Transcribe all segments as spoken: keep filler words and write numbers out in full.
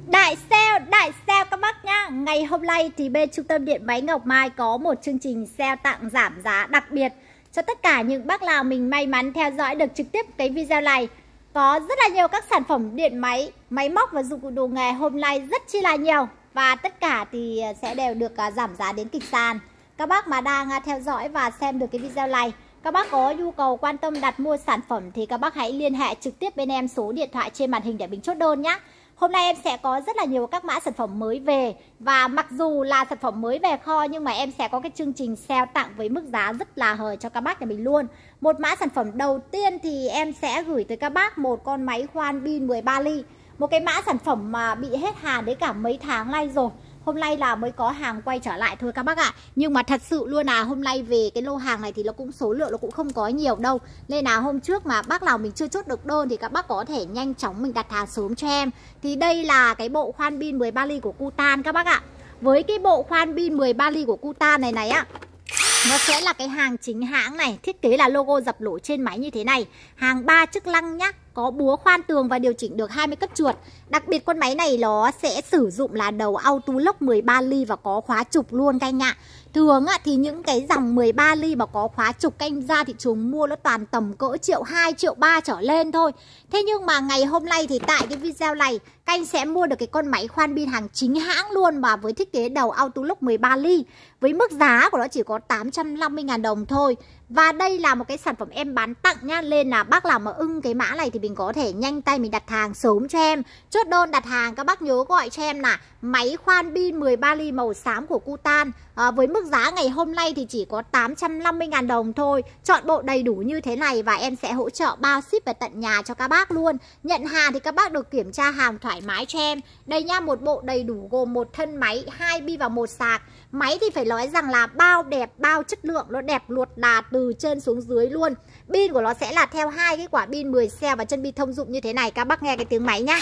Đại sale, đại sale các bác nhá. Ngày hôm nay thì bên Trung tâm Điện máy Ngọc Mai có một chương trình sale tặng giảm giá đặc biệt cho tất cả những bác nào mình may mắn theo dõi được trực tiếp cái video này. Có rất là nhiều các sản phẩm điện máy, máy móc và dụng cụ đồ nghề hôm nay rất chi là nhiều. Và tất cả thì sẽ đều được giảm giá đến kịch sàn. Các bác mà đang theo dõi và xem được cái video này, các bác có nhu cầu quan tâm đặt mua sản phẩm thì các bác hãy liên hệ trực tiếp bên em số điện thoại trên màn hình để mình chốt đơn nhé. Hôm nay em sẽ có rất là nhiều các mã sản phẩm mới về. Và mặc dù là sản phẩm mới về kho nhưng mà em sẽ có cái chương trình sale tặng với mức giá rất là hời cho các bác nhà mình luôn. Một mã sản phẩm đầu tiên thì em sẽ gửi tới các bác một con máy khoan pin mười ba ly. Một cái mã sản phẩm mà bị hết hàng đấy cả mấy tháng nay rồi. Hôm nay là mới có hàng quay trở lại thôi các bác ạ. Nhưng mà thật sự luôn là hôm nay về cái lô hàng này thì nó cũng số lượng nó cũng không có nhiều đâu. Nên là hôm trước mà bác nào mình chưa chốt được đơn thì các bác có thể nhanh chóng mình đặt hàng sớm cho em. Thì đây là cái bộ khoan pin mười ba ly của Kutan các bác ạ. Với cái bộ khoan pin mười ba ly của Kutan này này á, nó sẽ là cái hàng chính hãng này. Thiết kế là logo dập nổi trên máy như thế này. Hàng ba chức năng nhá. Có búa khoan tường và điều chỉnh được hai mươi cấp trượt. Đặc biệt con máy này nó sẽ sử dụng là đầu auto lock mười ba ly và có khóa trục luôn các anh ạ. Thường á, thì những cái dòng mười ba ly mà có khóa trục các anh ra thị trường mua nó toàn tầm cỡ triệu hai, triệu ba trở lên thôi. Thế nhưng mà ngày hôm nay thì tại cái video này các anh sẽ mua được cái con máy khoan pin hàng chính hãng luôn mà với thiết kế đầu auto lock mười ba ly. Với mức giá của nó chỉ có tám trăm năm mươi nghìn đồng thôi. Và đây là một cái sản phẩm em bán tặng nha. Nên là bác nào mà ưng cái mã này thì mình có thể nhanh tay mình đặt hàng sớm cho em. Chốt đơn đặt hàng các bác nhớ gọi cho em là máy khoan pin mười ba ly màu xám của Kutan. à, Với mức giá ngày hôm nay thì chỉ có tám trăm năm mươi nghìn đồng thôi. Chọn bộ đầy đủ như thế này và em sẽ hỗ trợ bao ship về tận nhà cho các bác luôn. Nhận hàng thì các bác được kiểm tra hàng thoải mái cho em. Đây nha, một bộ đầy đủ gồm một thân máy, hai bi và một sạc. Máy thì phải nói rằng là bao đẹp, bao chất lượng, nó đẹp luột đà từ trên xuống dưới luôn. Pin của nó sẽ là theo hai cái quả pin mười cell và chân pin thông dụng như thế này. Các bác nghe cái tiếng máy nhá.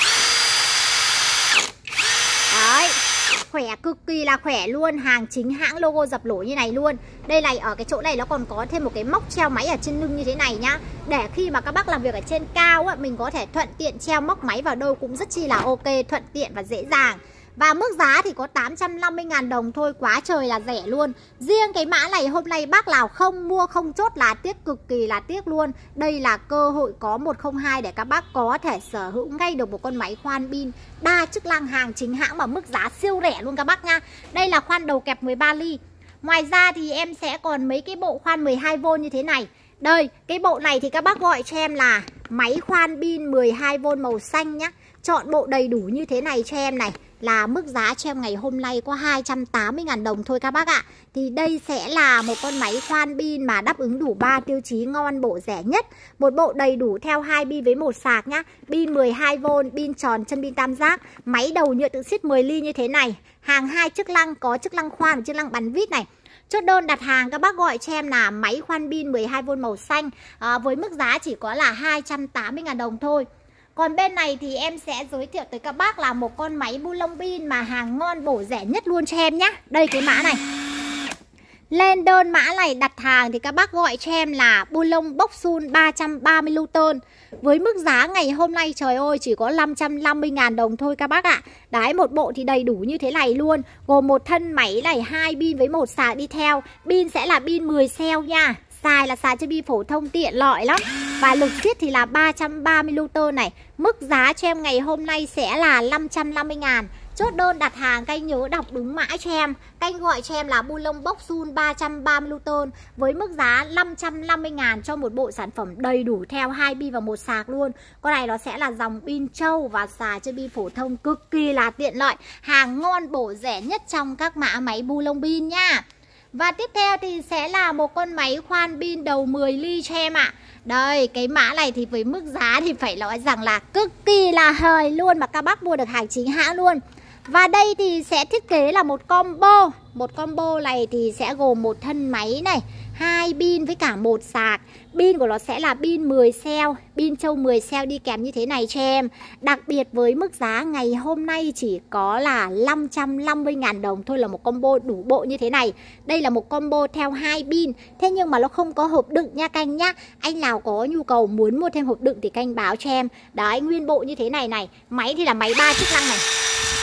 Đấy, khỏe cực kỳ là khỏe luôn. Hàng chính hãng logo dập nổi như này luôn. Đây này, ở cái chỗ này nó còn có thêm một cái móc treo máy ở trên lưng như thế này nhá. Để khi mà các bác làm việc ở trên cao á, mình có thể thuận tiện treo móc máy vào đâu cũng rất chi là ok, thuận tiện và dễ dàng. Và mức giá thì có tám trăm năm mươi nghìn đồng thôi, quá trời là rẻ luôn. Riêng cái mã này hôm nay bác nào không mua không chốt là tiếc, cực kỳ là tiếc luôn. Đây là cơ hội có một không hai để các bác có thể sở hữu ngay được một con máy khoan pin đa chức năng hàng chính hãng mà mức giá siêu rẻ luôn các bác nha. Đây là khoan đầu kẹp mười ba ly. Ngoài ra thì em sẽ còn mấy cái bộ khoan mười hai vôn như thế này. Đây, cái bộ này thì các bác gọi cho em là máy khoan pin mười hai vôn màu xanh nhá. Chọn bộ đầy đủ như thế này cho em này. Là mức giá cho em ngày hôm nay có hai trăm tám mươi nghìn đồng thôi các bác ạ. Thì đây sẽ là một con máy khoan pin mà đáp ứng đủ ba tiêu chí ngon bổ rẻ nhất. Một bộ đầy đủ theo hai bi với một sạc nhá. Pin mười hai vôn, pin tròn, chân pin tam giác. Máy đầu nhựa tự siết mười ly như thế này. Hàng hai chức năng, có chức năng khoan và chức năng bắn vít này. Chốt đơn đặt hàng các bác gọi cho em là máy khoan pin mười hai vôn màu xanh. à, Với mức giá chỉ có là hai trăm tám mươi nghìn đồng thôi. Còn bên này thì em sẽ giới thiệu tới các bác là một con máy bu lông pin mà hàng ngon bổ rẻ nhất luôn cho em nhé. Đây cái mã này. Lên đơn mã này đặt hàng thì các bác gọi cho em là bu lông Boxsun ba trăm ba mươi Newton. Với mức giá ngày hôm nay trời ơi chỉ có năm trăm năm mươi nghìn đồng thôi các bác ạ. Đấy, một bộ thì đầy đủ như thế này luôn. Gồm một thân máy này, hai pin với một sạc đi theo. Pin sẽ là pin mười cell nha. Xài là xài chân pin phổ thông tiện lợi lắm. Và lực siết thì là ba trăm ba mươi Newton này. Mức giá cho em ngày hôm nay sẽ là năm trăm năm mươi nghìn. Chốt đơn đặt hàng các anh nhớ đọc đúng mã cho em. Các anh gọi cho em là bu lông Boxsun ba trăm ba mươi Newton. Với mức giá năm trăm năm mươi nghìn cho một bộ sản phẩm đầy đủ theo hai bi và một sạc luôn. Con này nó sẽ là dòng pin trâu và xài chân pin phổ thông cực kỳ là tiện lợi. Hàng ngon bổ rẻ nhất trong các mã máy bu lông pin nha. Và tiếp theo thì sẽ là một con máy khoan pin đầu mười ly cho em ạ. Đây, cái mã này thì với mức giá thì phải nói rằng là cực kỳ là hời luôn mà các bác mua được hàng chính hãng luôn. Và đây thì sẽ thiết kế là một combo. Một combo này thì sẽ gồm một thân máy này, hai pin với cả một sạc. Pin của nó sẽ là pin mười cell, pin trâu mười cell đi kèm như thế này cho em. Đặc biệt với mức giá ngày hôm nay chỉ có là năm trăm năm mươi nghìn đồng thôi là một combo đủ bộ như thế này. Đây là một combo theo hai pin. Thế nhưng mà nó không có hộp đựng nha canh nhá. Anh nào có nhu cầu muốn mua thêm hộp đựng thì canh báo cho em. Đấy, nguyên bộ như thế này này. Máy thì là máy ba chức năng này.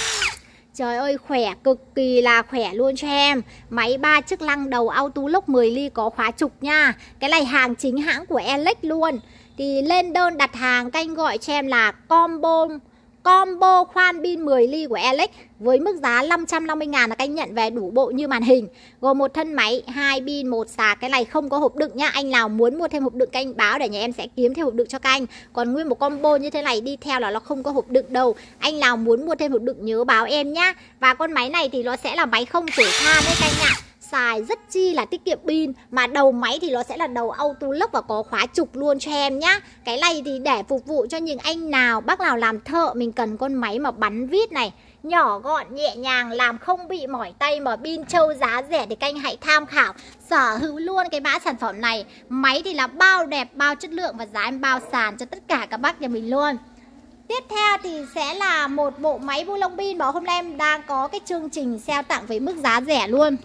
Trời ơi khỏe, cực kỳ là khỏe luôn cho em. Máy ba chức năng đầu auto lock mười ly có khóa trục nha. Cái này hàng chính hãng của Elex luôn. Thì lên đơn đặt hàng canh gọi cho em là combo Combo khoan pin mười ly của Elex với mức giá năm trăm năm mươi ngàn là canh nhận về đủ bộ như màn hình. Gồm một thân máy, hai pin, một sạc. Cái này không có hộp đựng nhá. Anh nào muốn mua thêm hộp đựng canh báo để nhà em sẽ kiếm thêm hộp đựng cho canh. Còn nguyên một combo như thế này đi theo là nó không có hộp đựng đâu. Anh nào muốn mua thêm hộp đựng nhớ báo em nhá. Và con máy này thì nó sẽ là máy không tuổi than đấy canh ạ. Xài rất chi là tiết kiệm pin. Mà đầu máy thì nó sẽ là đầu auto lock và có khóa trục luôn cho em nhá. Cái này thì để phục vụ cho những anh nào, bác nào làm thợ, mình cần con máy mà bắn vít này, nhỏ gọn, nhẹ nhàng, làm không bị mỏi tay mà pin trâu giá rẻ thì canh hãy tham khảo sở hữu luôn cái mã sản phẩm này. Máy thì là bao đẹp, bao chất lượng và giá em bao sàn cho tất cả các bác nhà mình luôn. Tiếp theo thì sẽ là một bộ máy bu lông pin mà hôm nay em đang có cái chương trình sale tặng với mức giá rẻ luôn.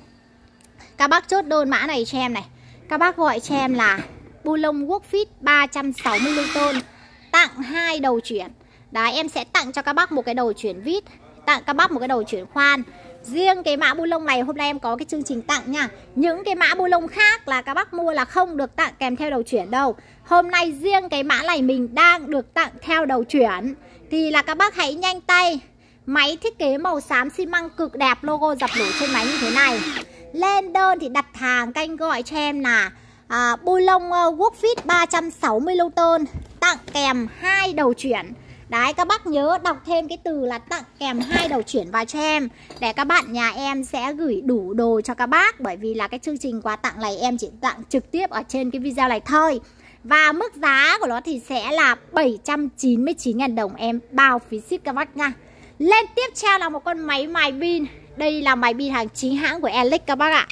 Các bác chốt đơn mã này cho em này. Các bác gọi cho em là bu lông Workfit ba trăm sáu mươi Newton, tặng hai đầu chuyển. Đấy, em sẽ tặng cho các bác một cái đầu chuyển vít, tặng các bác một cái đầu chuyển khoan. Riêng cái mã bu lông này hôm nay em có cái chương trình tặng nha. Những cái mã bu lông khác là các bác mua là không được tặng kèm theo đầu chuyển đâu. Hôm nay riêng cái mã này mình đang được tặng theo đầu chuyển. Thì là các bác hãy nhanh tay. Máy thiết kế màu xám xi măng cực đẹp, logo dập nổi trên máy như thế này. Lên đơn thì đặt hàng canh gọi cho em là à, bu lông uh, Workfit ba trăm sáu mươi Newton, tặng kèm hai đầu chuyển. Đấy, các bác nhớ đọc thêm cái từ là tặng kèm hai đầu chuyển vào cho em, để các bạn nhà em sẽ gửi đủ đồ cho các bác. Bởi vì là cái chương trình quà tặng này em chỉ tặng trực tiếp ở trên cái video này thôi. Và mức giá của nó thì sẽ là bảy trăm chín mươi chín ngàn đồng em bao phí ship các bác nha. Lên tiếp theo là một con máy mài pin. Đây là máy pin hàng chính hãng của Elex các bác ạ.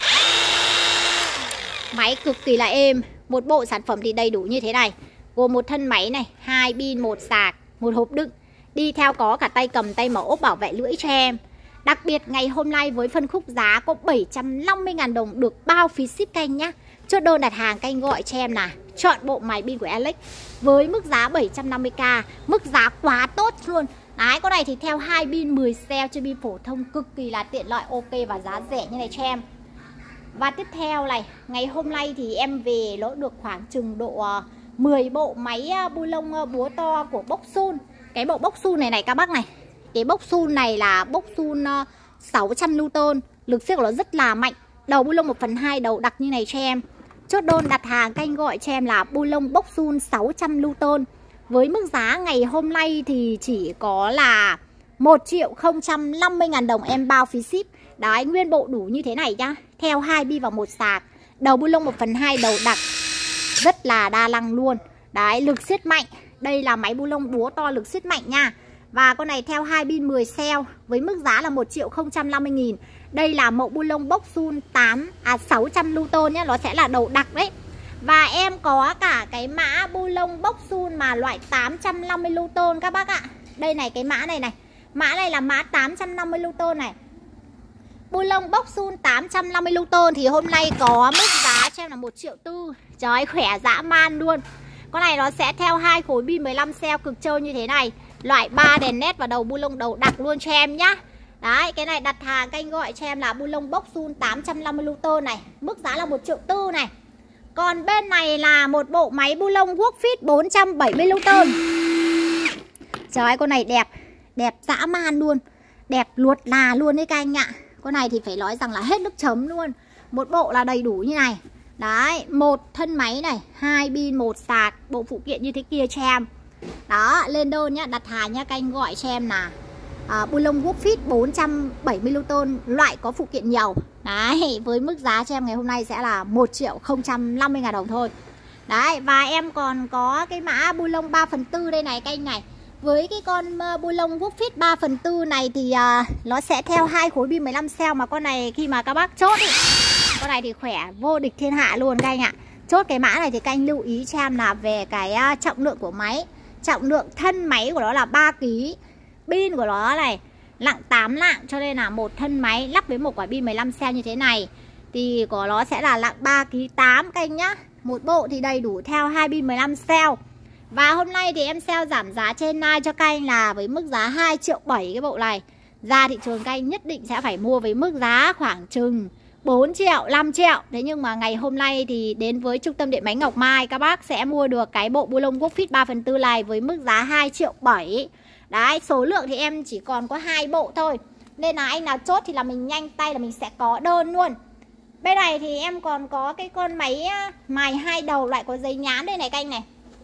Máy cực kỳ là êm. Một bộ sản phẩm thì đầy đủ như thế này. Gồm một thân máy này, hai pin, một sạc, một hộp đựng. Đi theo có cả tay cầm, tay mở ốp bảo vệ lưỡi cho em. Đặc biệt ngày hôm nay với phân khúc giá có bảy trăm năm mươi ngàn đồng được bao phí ship canh nhá. Chốt đơn đặt hàng canh gọi cho em là chọn bộ máy pin của Elex với mức giá bảy trăm năm mươi k. Mức giá quá tốt luôn. Đấy, con này thì theo hai pin mười cell trên pin phổ thông, cực kỳ là tiện lợi, ok và giá rẻ như này cho em. Và tiếp theo này, ngày hôm nay thì em về nó được khoảng chừng độ mười bộ máy bu lông búa to của Boxsun. Cái bộ Boxsun này này các bác này. Cái Boxsun này là Boxsun sáu trăm Newton, lực siết của nó rất là mạnh. Đầu bu lông một phần hai đầu đặc như này cho em. Chốt đơn đặt hàng canh gọi cho em là bu lông Boxsun sáu trăm Newton. Với mức giá ngày hôm nay thì chỉ có là một triệu không trăm năm mươi ngàn đồng em bao phí ship. Đấy, nguyên bộ đủ như thế này nhá. Theo hai bi và một sạc. Đầu bu lông một phần hai đầu đặc. Rất là đa năng luôn. Đấy, lực siết mạnh. Đây là máy bu lông búa to lực siết mạnh nha. Và con này theo hai pin mười cell với mức giá là một triệu không trăm năm mươi nghìn. Đây là mẫu bu lông Boxsun tám à sáu trăm Newton nhé, nó sẽ là đầu đặc đấy. Và em có cả cái mã bu lông Boxsun mà loại tám trăm năm mươi Newton các bác ạ. Đây này, cái mã này này. Mã này là mã tám trăm năm mươi Newton này. Bu lông Boxsun tám trăm năm mươi Newton thì hôm nay có mức giá cho em là một triệu tư. Trời ơi, khỏe dã man luôn. Con này nó sẽ theo hai khối pin mười lăm cell cực trâu như thế này. Loại ba đèn nét và đầu bu lông đầu đặc luôn cho em nhá. Đấy, cái này đặt hàng canh gọi cho em là bu lông Boxsun tám trăm năm mươi Newton này. Mức giá là một triệu tư này. Còn bên này là một bộ máy bu lông Workfit bốn trăm bảy mươi Newton. Trời ơi, con này đẹp. Đẹp dã man luôn. Đẹp luột là luôn đấy các anh ạ. Con này thì phải nói rằng là hết nước chấm luôn. Một bộ là đầy đủ như này. Đấy, một thân máy này, hai pin, một sạc, bộ phụ kiện như thế kia cho em. Đó, lên đơn nhá, đặt hàng nhá, canh gọi cho em là à, bu lông Workfit bốn trăm bảy mươi Newton, loại có phụ kiện nhiều. Đấy, với mức giá cho em ngày hôm nay sẽ là một triệu không trăm năm mươi ngàn đồng thôi. Đấy, và em còn có cái mã bu lông ba phần tư đây này, canh này. Với cái con bu lông Workfit ba phần tư này thì uh, nó sẽ theo hai khối pin mười lăm cell. Mà con này khi mà các bác chốt ý, con này thì khỏe vô địch thiên hạ luôn các anh ạ. Chốt cái mã này thì các anh lưu ý cho em là về cái uh, trọng lượng của máy. Trọng lượng thân máy của nó là ba ki lô gam. Pin của nó này nặng tám lạng, cho nên là một thân máy lắp với một quả pin mười lăm cell như thế này thì của nó sẽ là nặng ba ki lô gam tám các anh nhá. Một bộ thì đầy đủ theo hai pin mười lăm cell. Và hôm nay thì em sale giảm giá trên live cho các anh là với mức giá hai triệu bảy cái bộ này. ra thị trường canh nhất định sẽ phải mua với mức giá khoảng chừng bốn triệu, năm triệu. Thế nhưng mà ngày hôm nay thì đến với Trung tâm Điện máy Ngọc Mai, các bác sẽ mua được cái bộ bu lông Woofit ba phần tư này với mức giá hai triệu bảy. Đấy, số lượng thì em chỉ còn có hai bộ thôi, nên là anh nào chốt thì là mình nhanh tay là mình sẽ có đơn luôn. Bên này thì em còn có cái con máy mài hai đầu loại có giấy nhám đây này canh này.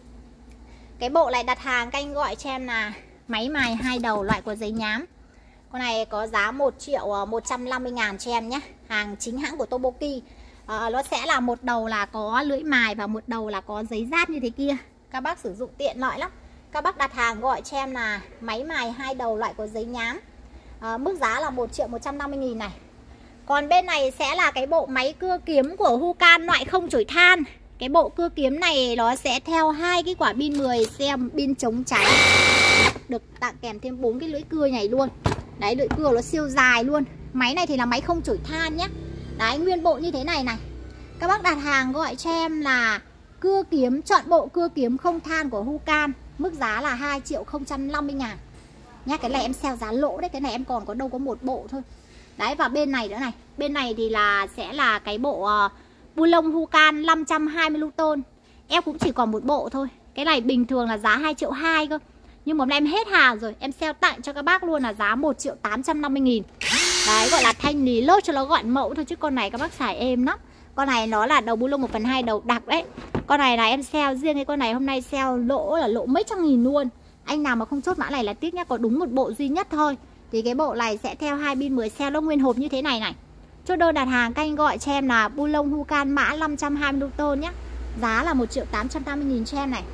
Cái bộ này đặt hàng canh gọi cho em là máy mài hai đầu loại có giấy nhám. Con này có giá một triệu một trăm năm mươi ngàn cho em nhé. Hàng chính hãng của Tomoki. à, Nó sẽ là một đầu là có lưỡi mài và một đầu là có giấy rát như thế kia. Các bác sử dụng tiện lợi lắm. Các bác đặt hàng gọi cho em là máy mài hai đầu loại có giấy nhám. à, Mức giá là một triệu một trăm năm mươi nghìn này. Còn bên này sẽ là cái bộ máy cưa kiếm của Hucan loại không chổi than. Cái bộ cưa kiếm này nó sẽ theo hai cái quả pin mười xem pin chống cháy. Được tặng kèm thêm bốn cái lưỡi cưa này luôn. Đấy, lưỡi cưa nó siêu dài luôn. Máy này thì là máy không chổi than nhé. Đấy, nguyên bộ như thế này này. Các bác đặt hàng gọi cho em là cưa kiếm, chọn bộ cưa kiếm không than của Hucan. Mức giá là hai triệu không trăm năm mươi ngàn nhá. Cái này em sale giá lỗ đấy. Cái này em còn có đâu có một bộ thôi. Đấy, và bên này nữa này. Bên này thì là sẽ là cái bộ uh, bu lông Hucan năm trăm hai mươi Newton. Em cũng chỉ còn một bộ thôi. Cái này bình thường là giá hai triệu hai cơ. Nhưng mà hôm nay em hết hàng rồi, em sale tặng cho các bác luôn là giá một triệu tám trăm năm mươi nghìn. Đấy, gọi là thanh lý lốt cho nó gọn mẫu thôi, chứ con này các bác xài êm lắm. Con này nó là đầu bu lông một phần hai đầu đặc đấy. Con này là em sale riêng cái con này hôm nay sale lỗ là lỗ mấy trăm nghìn luôn. Anh nào mà không chốt mã này là tiếc nhá, có đúng một bộ duy nhất thôi. Thì cái bộ này sẽ theo hai pin mười sale nó nguyên hộp như thế này này. Chốt đơn đặt hàng canh gọi cho em là bu lông Hucan mã năm trăm hai mươi Newton nhá. Giá là một triệu tám trăm tám mươi nghìn cho em này.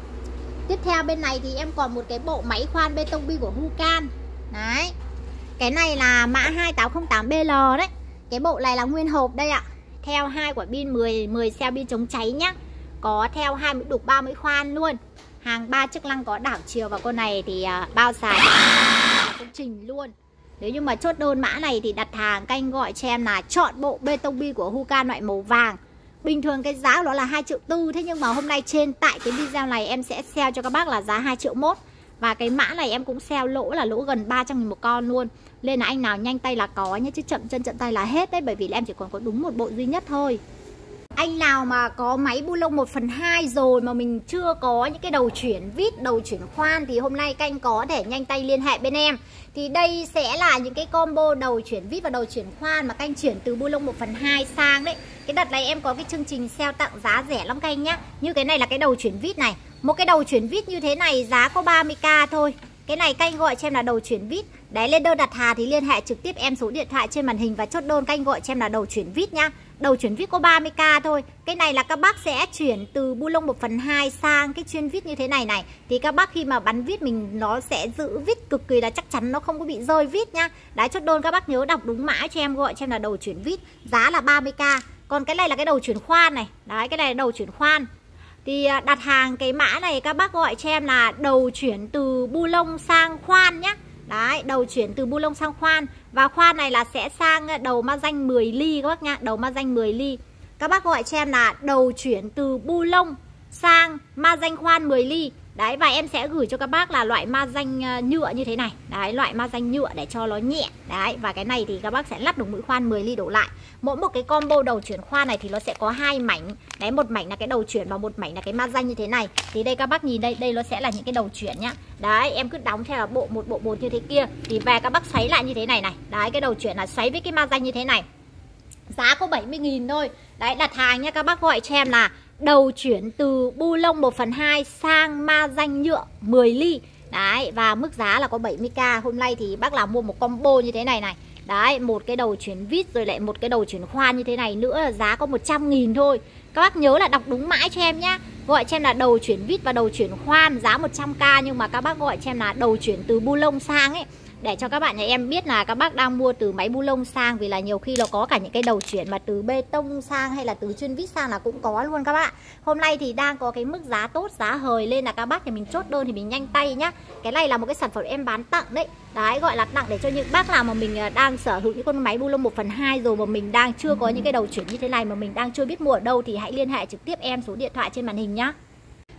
Tiếp theo bên này thì em còn một cái bộ máy khoan bê tông bi của Hucan. Đấy. Cái này là mã hai tám không tám B L đấy. Cái bộ này là nguyên hộp đây ạ. Theo hai quả pin mười, mười cell pin chống cháy nhá. Có theo hai mũi đục ba mũi khoan luôn. Hàng ba chức năng có đảo chiều. Và con này thì uh, bao xài công trình luôn. Nếu như mà chốt đơn mã này thì đặt hàng canh gọi cho em là chọn bộ bê tông bi của Hucan loại màu vàng. Bình thường cái giá của nó là hai triệu tư. Thế nhưng mà hôm nay trên tại cái video này em sẽ sale cho các bác là giá hai triệu một. Và cái mã này em cũng sale lỗ là lỗ gần ba trăm nghìn một con luôn. Nên là anh nào nhanh tay là có nhé, chứ chậm chân chậm tay là hết đấy. Bởi vì là em chỉ còn có đúng một bộ duy nhất thôi. Anh nào mà có máy bu lông một phần hai rồi mà mình chưa có những cái đầu chuyển vít, đầu chuyển khoan thì hôm nay canh có thể nhanh tay liên hệ bên em. Thì đây sẽ là những cái combo đầu chuyển vít và đầu chuyển khoan mà canh chuyển từ bu lông một phần hai sang đấy. Cái đợt này em có cái chương trình sale tặng giá rẻ lắm canh nhá. Như cái này là cái đầu chuyển vít này. Một cái đầu chuyển vít như thế này giá có ba mươi k thôi. Cái này canh gọi cho em là đầu chuyển vít. Đấy, lên đơn đặt hàng thì liên hệ trực tiếp em số điện thoại trên màn hình và chốt đơn canh gọi cho em là đầu chuyển vít nhá. Đầu chuyển vít có ba mươi k thôi. Cái này là các bác sẽ chuyển từ bu lông một phần hai sang cái chuyên vít như thế này này. Thì các bác khi mà bắn vít mình nó sẽ giữ vít cực kỳ là chắc chắn, nó không có bị rơi vít nhá. Đấy, chốt đơn các bác nhớ đọc đúng mã cho em, gọi cho em là đầu chuyển vít. Giá là ba mươi k. Còn cái này là cái đầu chuyển khoan này. Đấy, cái này là đầu chuyển khoan. Thì đặt hàng cái mã này các bác gọi cho em là đầu chuyển từ bu lông sang khoan nhá. Đấy, đầu chuyển từ bu lông sang khoan. Và khoan này là sẽ sang đầu ma danh mười ly các bác nhá. Đầu ma danh mười ly. Các bác gọi cho em là đầu chuyển từ bu lông sang ma danh khoan mười ly. Đấy, và em sẽ gửi cho các bác là loại ma danh nhựa như thế này. Đấy, loại ma danh nhựa để cho nó nhẹ. Đấy, và cái này thì các bác sẽ lắp được mũi khoan mười ly đổ lại. Mỗi một cái combo đầu chuyển khoan này thì nó sẽ có hai mảnh. Đấy, một mảnh là cái đầu chuyển và một mảnh là cái ma danh như thế này. Thì đây các bác nhìn đây, đây nó sẽ là những cái đầu chuyển nhá. Đấy, em cứ đóng theo là bộ một bộ một như thế kia. Thì về các bác xoáy lại như thế này này. Đấy, cái đầu chuyển là xoáy với cái ma danh như thế này. Giá có bảy mươi nghìn thôi. Đấy, đặt hàng nha, các bác gọi cho em là đầu chuyển từ bu lông một phần hai sang ma danh nhựa mười ly. Đấy, và mức giá là có bảy mươi k. Hôm nay thì bác làm mua một combo như thế này này. Đấy, một cái đầu chuyển vít rồi lại một cái đầu chuyển khoan như thế này nữa là giá có một trăm nghìn thôi. Các bác nhớ là đọc đúng mãi cho em nhá. Gọi cho em là đầu chuyển vít và đầu chuyển khoan giá một trăm k. Nhưng mà các bác gọi cho em là đầu chuyển từ bu lông sang ấy. Để cho các bạn nhà em biết là các bác đang mua từ máy bu lông sang. Vì là nhiều khi nó có cả những cái đầu chuyển mà từ bê tông sang hay là từ chuyên vít sang là cũng có luôn các bạn. Hôm nay thì đang có cái mức giá tốt, giá hời lên là các bác thì mình chốt đơn thì mình nhanh tay nhá. Cái này là một cái sản phẩm em bán tặng đấy. Đấy, gọi là tặng để cho những bác nào mà mình đang sở hữu những con máy bu lông một phần hai rồi mà mình đang chưa có những cái đầu chuyển như thế này mà mình đang chưa biết mua ở đâu thì hãy liên hệ trực tiếp em số điện thoại trên màn hình nhá.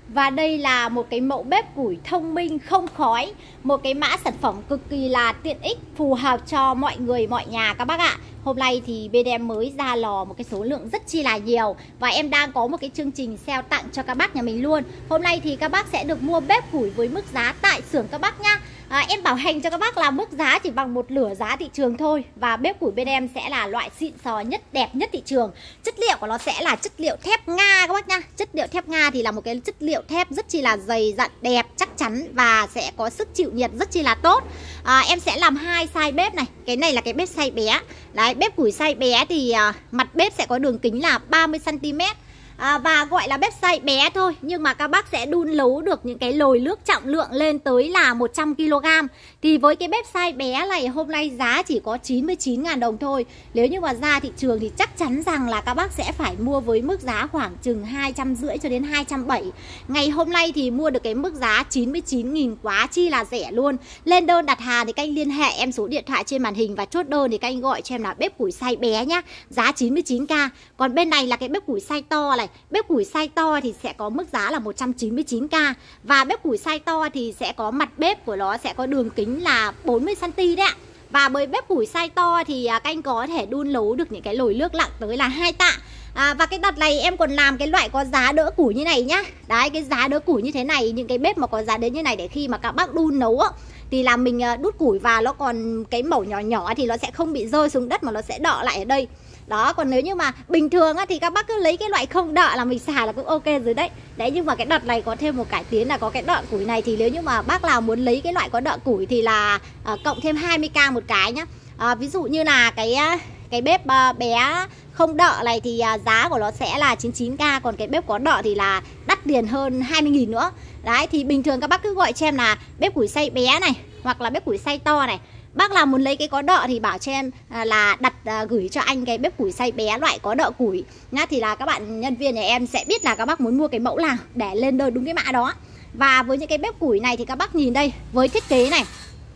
Và đây là một cái mẫu bếp củi thông minh không khói, một cái mã sản phẩm cực kỳ là tiện ích, phù hợp cho mọi người, mọi nhà các bác ạ. Hôm nay thì bên em mới ra lò một cái số lượng rất chi là nhiều, và em đang có một cái chương trình sale tặng cho các bác nhà mình luôn. Hôm nay thì các bác sẽ được mua bếp củi với mức giá tại xưởng các bác nhá. À, em bảo hành cho các bác là mức giá chỉ bằng một nửa giá thị trường thôi. Và bếp củi bên em sẽ là loại xịn sò nhất, đẹp nhất thị trường. Chất liệu của nó sẽ là chất liệu thép Nga các bác nhá. Chất liệu thép Nga thì là một cái chất liệu thép rất chi là dày dặn, đẹp, chắc chắn và sẽ có sức chịu nhiệt rất chi là tốt. à, Em sẽ làm hai size bếp này. Cái này là cái bếp size bé. Đấy, bếp củi size bé thì à, mặt bếp sẽ có đường kính là ba mươi xăng ti mét. À, và gọi là bếp size bé thôi, nhưng mà các bác sẽ đun nấu được những cái nồi nước trọng lượng lên tới là một trăm ki lô gam. Thì với cái bếp size bé này hôm nay giá chỉ có chín mươi chín nghìn đồng thôi. Nếu như mà ra thị trường thì chắc chắn rằng là các bác sẽ phải mua với mức giá khoảng chừng hai trăm rưỡi cho đến hai trăm bảy mươi. Ngày hôm nay thì mua được cái mức giá chín mươi chín nghìn quá chi là rẻ luôn. Lên đơn đặt hàng thì các anh liên hệ em số điện thoại trên màn hình và chốt đơn thì các anh gọi cho em là bếp củi size bé nhá. Giá chín mươi chín k. Còn bên này là cái bếp củi size to này. Bếp củi size to thì sẽ có mức giá là một trăm chín mươi chín k. Và bếp củi size to thì sẽ có mặt bếp của nó sẽ có đường kính là bốn mươi xăng ti mét đấy ạ. Và với bếp củi size to thì các anh có thể đun nấu được những cái nồi nước nặng tới là hai tạ. À, và cái đợt này em còn làm cái loại có giá đỡ củi như này nhá. Đấy, cái giá đỡ củi như thế này, những cái bếp mà có giá đến như này để khi mà các bác đun nấu á, thì là mình đút củi vào nó còn cái mẩu nhỏ nhỏ thì nó sẽ không bị rơi xuống đất mà nó sẽ đọ lại ở đây. Đó, còn nếu như mà bình thường á, thì các bác cứ lấy cái loại không đợ là mình xài là cũng ok rồi đấy. Đấy, nhưng mà cái đợt này có thêm một cải tiến là có cái đợ củi này. Thì nếu như mà bác nào muốn lấy cái loại có đợ củi thì là à, cộng thêm hai mươi k một cái nhá. à, Ví dụ như là cái cái bếp à, bé không đợ này thì à, giá của nó sẽ là chín mươi chín k. Còn cái bếp có đợ thì là đắt tiền hơn hai mươi nghìn nữa. Đấy, thì bình thường các bác cứ gọi cho em là bếp củi size bé này, hoặc là bếp củi size to này. Bác nào muốn lấy cái có đợ thì bảo cho em à, là đặt à, gửi cho anh cái bếp củi size bé loại có đợ củi nhá. Thì là các bạn nhân viên nhà em sẽ biết là các bác muốn mua cái mẫu nào để lên đơn đúng cái mã đó. Và với những cái bếp củi này thì các bác nhìn đây, với thiết kế này,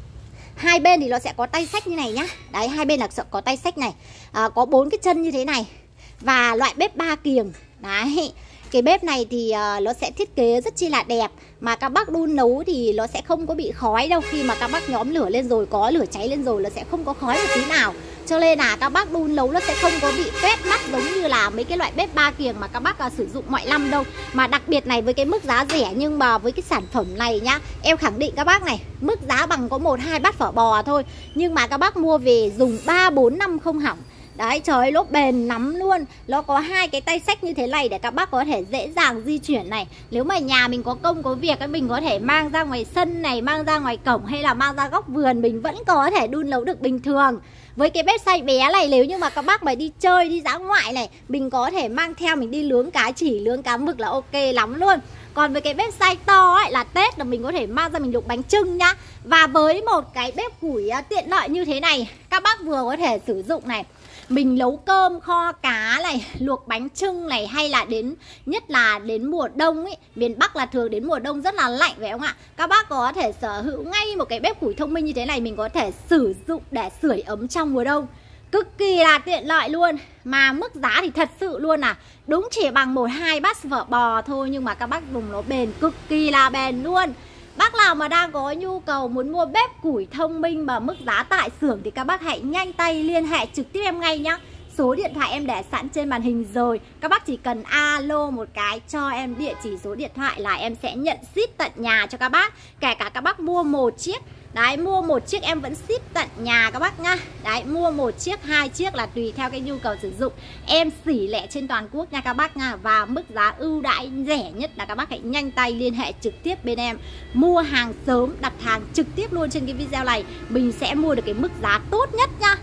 hai bên thì nó sẽ có tay xách như này nhá. Đấy, hai bên là có tay xách này, à, có bốn cái chân như thế này. Và loại bếp ba kiềng. Đấy, cái bếp này thì uh, nó sẽ thiết kế rất chi là đẹp. Mà các bác đun nấu thì nó sẽ không có bị khói đâu. Khi mà các bác nhóm lửa lên rồi, có lửa cháy lên rồi, nó sẽ không có khói một tí nào. Cho nên là các bác đun nấu nó sẽ không có bị tét mắt giống như là mấy cái loại bếp ba kiềng mà các bác uh, sử dụng mọi năm đâu. Mà đặc biệt này với cái mức giá rẻ, nhưng mà với cái sản phẩm này nhá, em khẳng định các bác này, mức giá bằng có một hai bát phở bò thôi. Nhưng mà các bác mua về dùng ba bốn năm không hỏng. Đấy, trời ơi, nó bền lắm luôn. Nó có hai cái tay xách như thế này để các bác có thể dễ dàng di chuyển này. Nếu mà nhà mình có công có việc, mình có thể mang ra ngoài sân này, mang ra ngoài cổng hay là mang ra góc vườn, mình vẫn có thể đun nấu được bình thường. Với cái bếp size bé này, nếu như mà các bác mà đi chơi, đi dã ngoại này, mình có thể mang theo mình đi nướng cá chỉ, nướng cá mực là ok lắm luôn. Còn với cái bếp size to ấy là Tết là mình có thể mang ra mình luộc bánh chưng nhá. Và với một cái bếp củi tiện lợi như thế này, các bác vừa có thể sử dụng này, mình nấu cơm, kho cá này, luộc bánh chưng này, hay là đến, nhất là đến mùa đông ấy, miền Bắc là thường đến mùa đông rất là lạnh phải không ạ? Các bác có thể sở hữu ngay một cái bếp củi thông minh như thế này, mình có thể sử dụng để sưởi ấm trong mùa đông. Cực kỳ là tiện lợi luôn. Mà mức giá thì thật sự luôn à, đúng chỉ bằng một hai bát phở bò thôi, nhưng mà các bác dùng nó bền, cực kỳ là bền luôn. Bác nào mà đang có nhu cầu muốn mua bếp củi thông minh mà mức giá tại xưởng thì các bác hãy nhanh tay liên hệ trực tiếp em ngay nhá. Số điện thoại em để sẵn trên màn hình rồi. Các bác chỉ cần alo một cái cho em địa chỉ số điện thoại là em sẽ nhận ship tận nhà cho các bác. Kể cả các bác mua một chiếc, đấy, mua một chiếc em vẫn ship tận nhà các bác nhá. Đấy, mua một chiếc, hai chiếc là tùy theo cái nhu cầu sử dụng. Em xỉ lẻ trên toàn quốc nha các bác nha. Và mức giá ưu đãi rẻ nhất là các bác hãy nhanh tay liên hệ trực tiếp bên em. Mua hàng sớm, đặt hàng trực tiếp luôn trên cái video này. Mình sẽ mua được cái mức giá tốt nhất nhá.